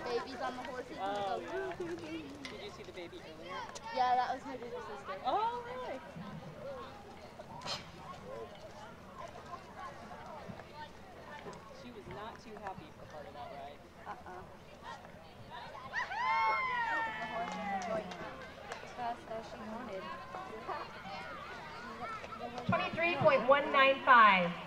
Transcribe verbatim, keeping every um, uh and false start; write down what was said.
babies on the horses. Oh, And yeah. Did you see the baby earlier? Yeah, that was my baby sister. Oh, really? She was not too happy for part of that ride. Uh-uh. The horse was going as fast as she wanted. twenty-three point one nine five.